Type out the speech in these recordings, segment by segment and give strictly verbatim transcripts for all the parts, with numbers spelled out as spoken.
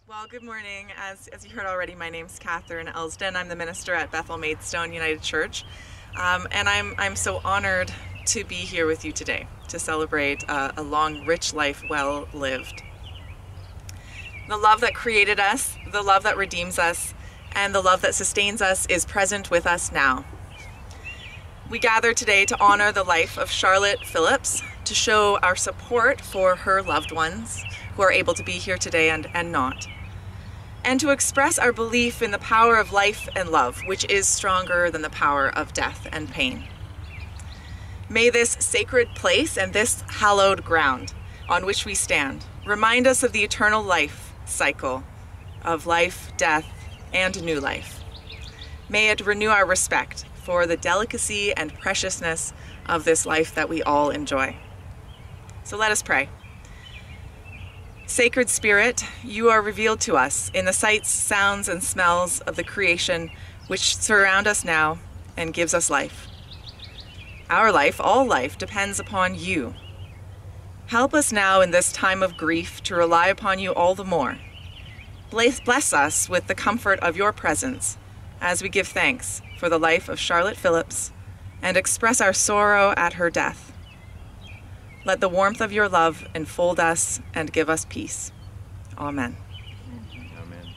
Well, good morning. As, as you heard already, my name's Catherine Elsden. I'm the minister at Bethel Maidstone United Church. Um, and I'm, I'm so honored to be here with you today to celebrate uh, a long, rich life well lived. The love that created us, the love that redeems us, and the love that sustains us is present with us now. We gather today to honor the life of Charlotte Phillips, to show our support for her loved ones who are able to be here today and, and not, and to express our belief in the power of life and love, which is stronger than the power of death and pain. May this sacred place and this hallowed ground on which we stand remind us of the eternal life cycle of life, death, and new life. May it renew our respect for the delicacy and preciousness of this life that we all enjoy. So let us pray. Sacred Spirit, you are revealed to us in the sights, sounds, and smells of the creation which surround us now and gives us life. Our life, all life, depends upon you. Help us now in this time of grief to rely upon you all the more. Bless, bless us with the comfort of your presence as we give thanks for the life of Charlotte Phillips and express our sorrow at her death. Let the warmth of your love enfold us and give us peace. Amen. Amen.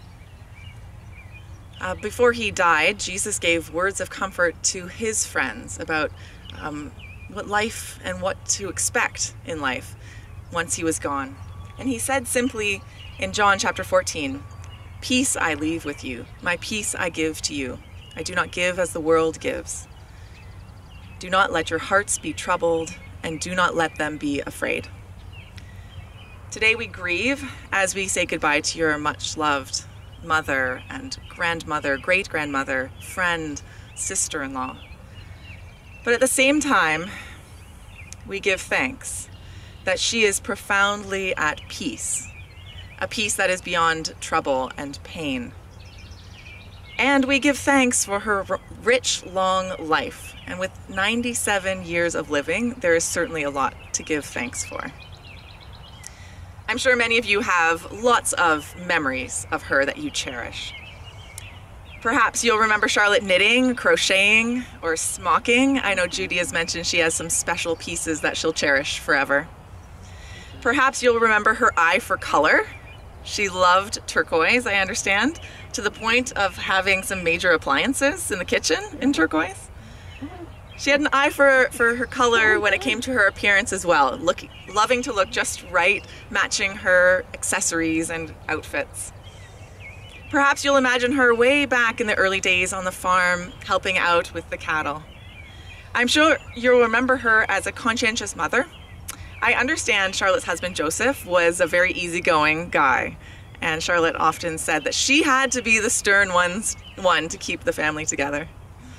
Uh, before he died, Jesus gave words of comfort to his friends about um, what life and what to expect in life once he was gone. And he said simply in John chapter fourteen, "Peace I leave with you, my peace I give to you. I do not give as the world gives. Do not let your hearts be troubled, and do not let them be afraid." Today we grieve as we say goodbye to your much-loved mother and grandmother, great-grandmother, friend, sister-in-law. But at the same time, we give thanks that she is profoundly at peace, a peace that is beyond trouble and pain. And we give thanks for her r- rich, long life. And with ninety-seven years of living, there is certainly a lot to give thanks for. I'm sure many of you have lots of memories of her that you cherish. Perhaps you'll remember Charlotte knitting, crocheting, or smocking. I know Judy has mentioned she has some special pieces that she'll cherish forever. Perhaps you'll remember her eye for color. She loved turquoise, I understand, to the point of having some major appliances in the kitchen in turquoise. She had an eye for, for her color when it came to her appearance as well, look, loving to look just right, matching her accessories and outfits. Perhaps you'll imagine her way back in the early days on the farm, helping out with the cattle. I'm sure you'll remember her as a conscientious mother. I understand Charlotte's husband, Joseph, was a very easygoing guy, and Charlotte often said that she had to be the stern ones, one to keep the family together.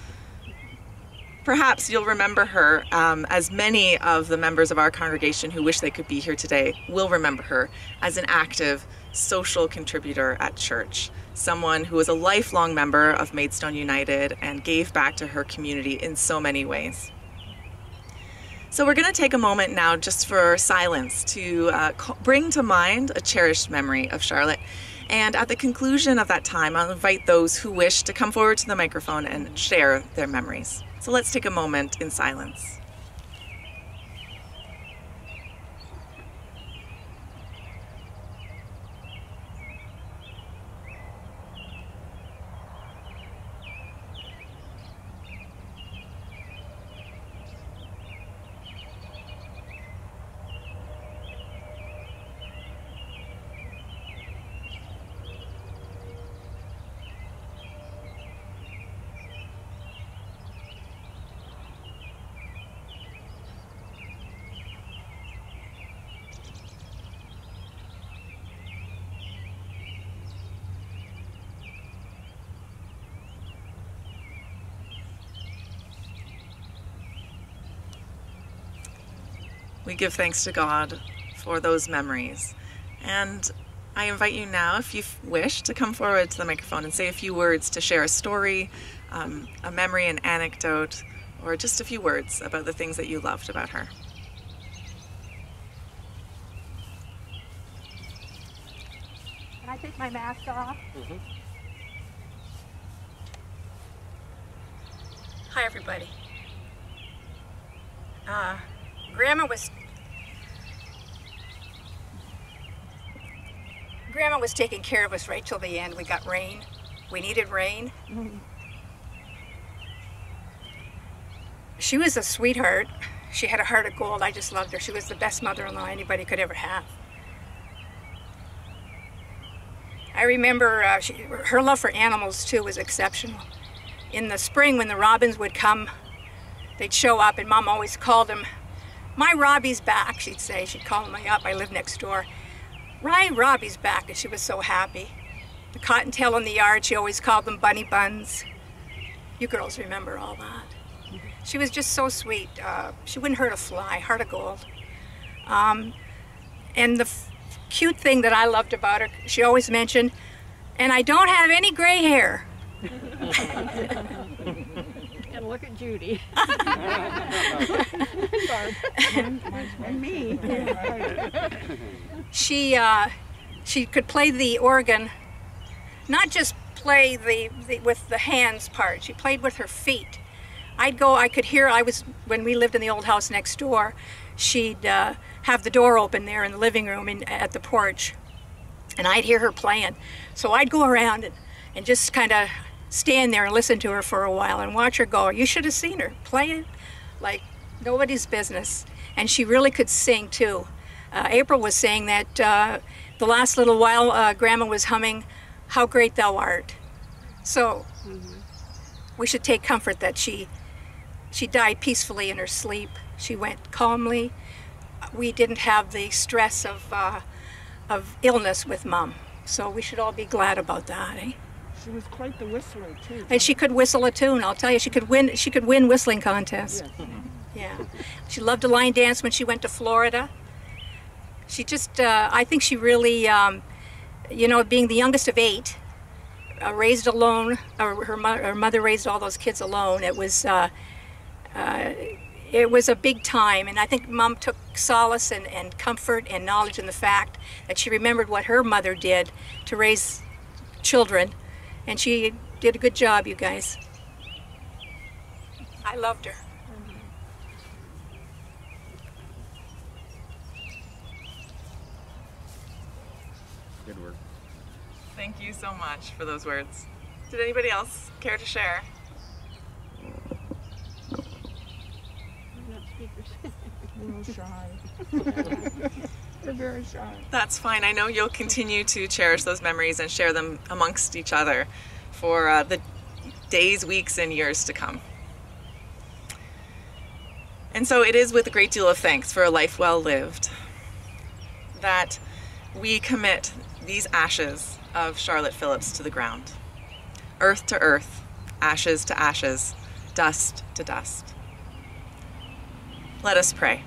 Perhaps you'll remember her, um, as many of the members of our congregation who wish they could be here today will remember her, as an active social contributor at church, someone who was a lifelong member of Maidstone United and gave back to her community in so many ways. So we're going to take a moment now just for silence to uh, bring to mind a cherished memory of Charlotte. And at the conclusion of that time, I'll invite those who wish to come forward to the microphone and share their memories. So let's take a moment in silence. We give thanks to God for those memories. And I invite you now, if you wish, to come forward to the microphone and say a few words to share a story, um, a memory, an anecdote, or just a few words about the things that you loved about her. I take my mask off? Mm-hmm. Hi, everybody. Uh, Grandma was Grandma was taking care of us right till the end. We got rain. We needed rain. Mm-hmm. She was a sweetheart. She had a heart of gold. I just loved her. She was the best mother-in-law anybody could ever have. I remember uh, she, her love for animals, too, was exceptional. In the spring, when the robins would come, they'd show up, and Mom always called them, "My Robbie's back," she'd say. She'd call me up. I lived next door. "Right, Robbie's back," and she was so happy. The cottontail in the yard, she always called them bunny buns. You girls remember all that. She was just so sweet. Uh, she wouldn't hurt a fly, heart of gold. Um, and the f cute thing that I loved about her, she always mentioned, "And I don't have any gray hair." And look at Judy. And me. She, uh, she could play the organ, not just play the, the with the hands part. She played with her feet. I'd go, I could hear, I was, when we lived in the old house next door, she'd uh, have the door open there in the living room in, at the porch, and I'd hear her playing. So I'd go around and, and just kind of stand there and listen to her for a while and watch her go. You should have seen her playing like nobody's business. And she really could sing too. Uh, April was saying that uh, the last little while uh, Grandma was humming, "How Great Thou Art." So mm-hmm. we should take comfort that she She died peacefully in her sleep. She went calmly. We didn't have the stress of, uh, of illness with Mom. So we should all be glad about that, eh? She was quite the whistler, too. And she could whistle a tune, I'll tell you. She could win, she could win whistling contests. Yes. Yeah. She loved to line dance when she went to Florida. She just, uh, I think she really, um, you know, being the youngest of eight, uh, raised alone, or her, mo her mother raised all those kids alone. It was... Uh, Uh, it was a big time, and I think Mom took solace and, and comfort and knowledge in the fact that she remembered what her mother did to raise children, and she did a good job, you guys. I loved her. Good work. Thank you so much for those words. Did anybody else care to share? A little shy. They're very shy. That's fine. I know you'll continue to cherish those memories and share them amongst each other for uh, the days, weeks, and years to come. And so it is with a great deal of thanks for a life well lived that we commit these ashes of Charlotte Phillips to the ground. Earth to earth, ashes to ashes, dust to dust. Let us pray.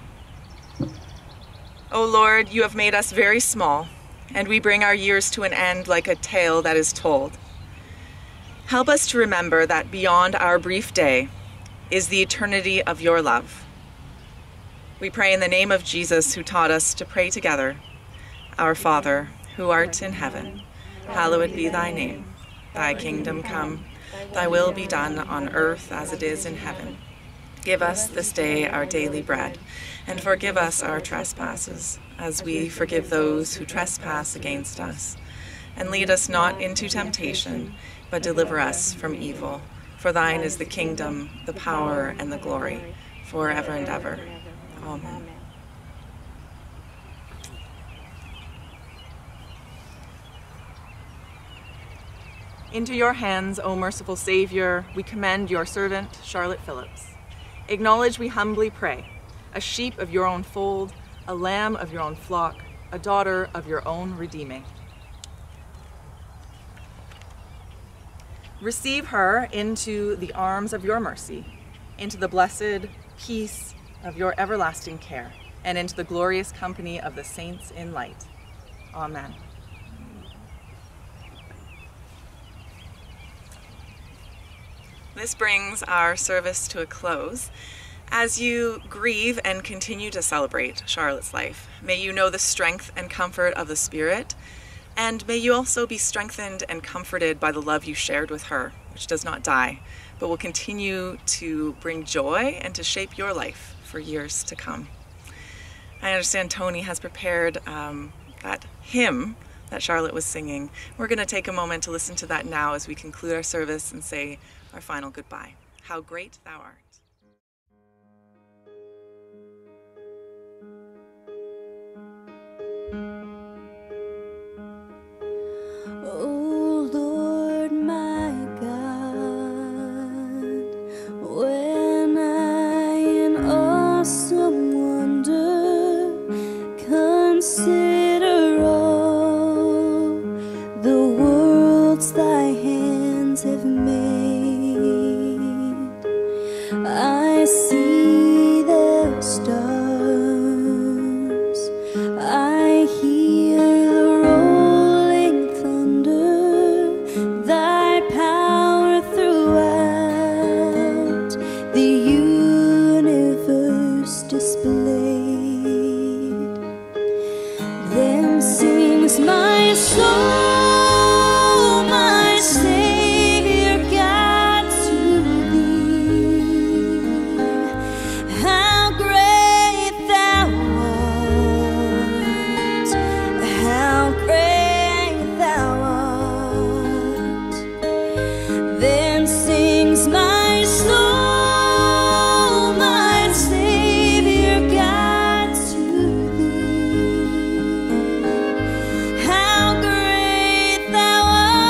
O Lord, you have made us very small, and we bring our years to an end like a tale that is told. Help us to remember that beyond our brief day is the eternity of your love. We pray in the name of Jesus, who taught us to pray together. Our Father, who art in heaven, hallowed be thy name. Thy kingdom come, thy will be done on earth as it is in heaven. Give us this day our daily bread, and forgive us our trespasses, as we forgive those who trespass against us. And lead us not into temptation, but deliver us from evil. For thine is the kingdom, the power, and the glory, forever and ever. Amen. Into your hands, O merciful Savior, we commend your servant, Charlotte Phillips. Acknowledge, we humbly pray, a sheep of your own fold, a lamb of your own flock, a daughter of your own redeeming. Receive her into the arms of your mercy, into the blessed peace of your everlasting care, and into the glorious company of the saints in light. Amen. This brings our service to a close. As you grieve and continue to celebrate Charlotte's life, may you know the strength and comfort of the Spirit, And may you also be strengthened and comforted by the love you shared with her, which does not die, but will continue to bring joy and to shape your life for years to come. I understand Tony has prepared um, that hymn that Charlotte was singing. We're going to take a moment to listen to that now as we conclude our service and say our final goodbye. How great thou art. Oh Lord my God, when I in awesome wonder consider all the worlds thy hands have made, I see the stars, I hear the rolling thunder, thy power throughout the universe displayed. Then sings my soul, my Savior God, to thee. How great thou art, how great thou art. Then sings my soul, my Savior God, to thee. How great thou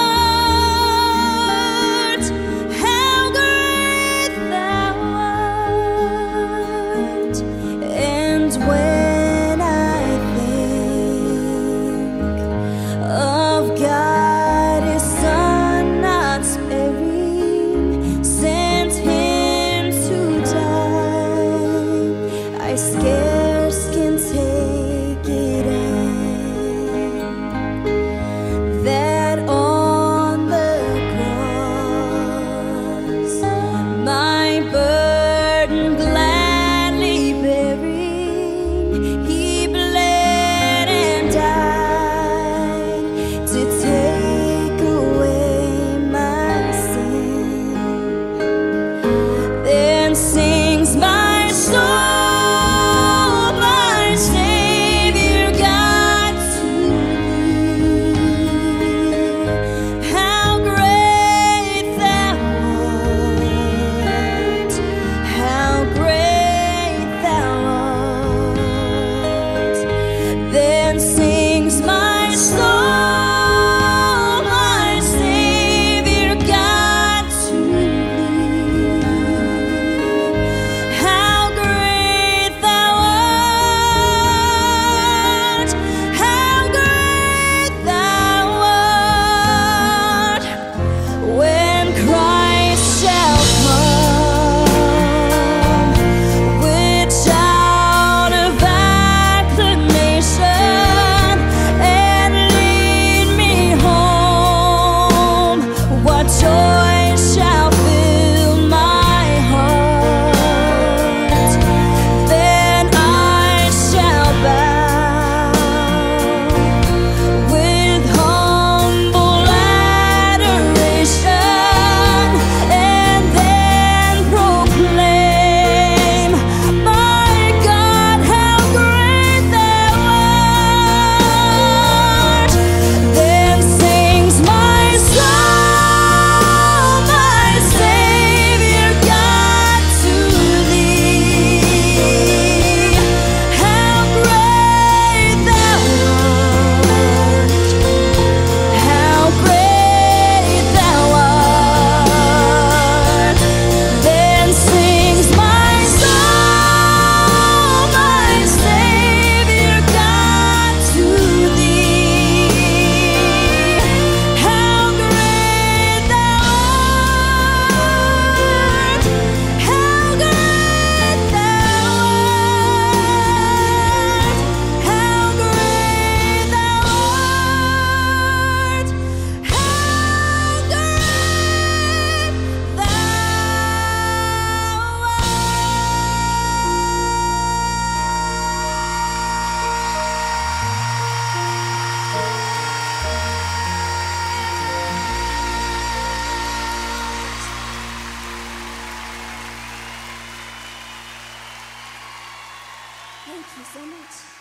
art, how great thou art. And when I think of God, his Son not sparing, sent him to die, I scarce can take it in, that on the cross, my burden gladly bearing, he bled and died to take away my sin. Then sings my soul, Thank you so much.